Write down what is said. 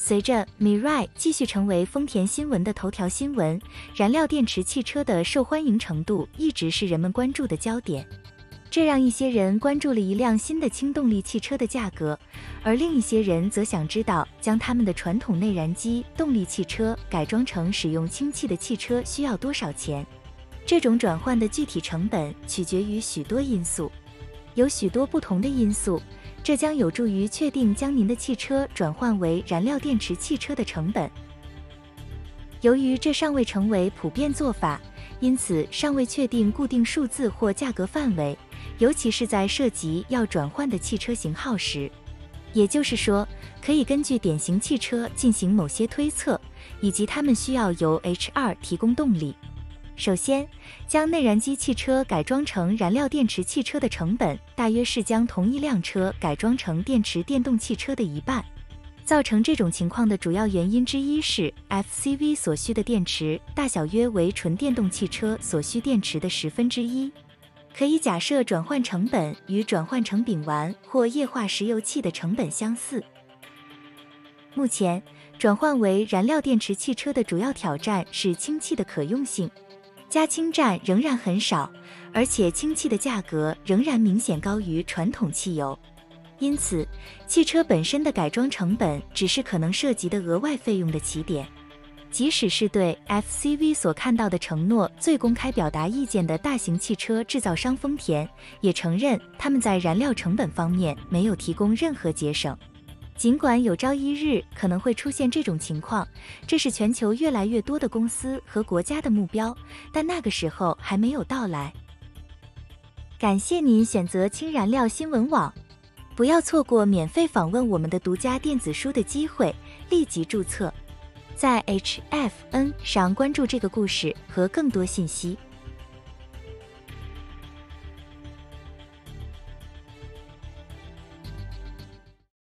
随着 Mirai 继续成为丰田新闻的头条新闻，燃料电池汽车的受欢迎程度一直是人们关注的焦点。这让一些人关注了一辆新的轻动力汽车的价格，而另一些人则想知道将他们的传统内燃机动力汽车改装成使用氢气的汽车需要多少钱。这种转换的具体成本取决于许多因素，有许多不同的因素，这将有助于确定将您的汽车转换为燃料电池汽车的成本。由于这尚未成为普遍做法，因此尚未确定固定数字或价格范围，尤其是在涉及要转换的汽车型号时。也就是说，可以根据典型汽车进行某些推测，以及它们需要由 H2 提供动力。首先，将内燃机汽车改装成燃料电池汽车的成本大约是将同一辆车改装成电池电动汽车的一半。造成这种情况的主要原因之一是 FCV 所需的电池大小约为纯电动汽车所需电池的1/10。可以假设转换成本与转换成丙烷或液化石油气的成本相似。目前，转换为燃料电池汽车的主要挑战是氢气的可用性。加氢站仍然很少，而且氢气的价格仍然明显高于传统汽油。因此，汽车本身的改装成本只是可能涉及的额外费用的起点。即使是对 FCV 所看到的承诺最公开表达意见的大型汽车制造商丰田，也承认他们在燃料成本方面没有提供任何节省。尽管有朝一日可能会出现这种情况，这是全球越来越多的公司和国家的目标，但那个时候还没有到来。感谢您选择氢燃料新闻网，不要错过免费访问我们的独家电子书的机会，立即注册。在 HFN 上关注这个故事和更多信息。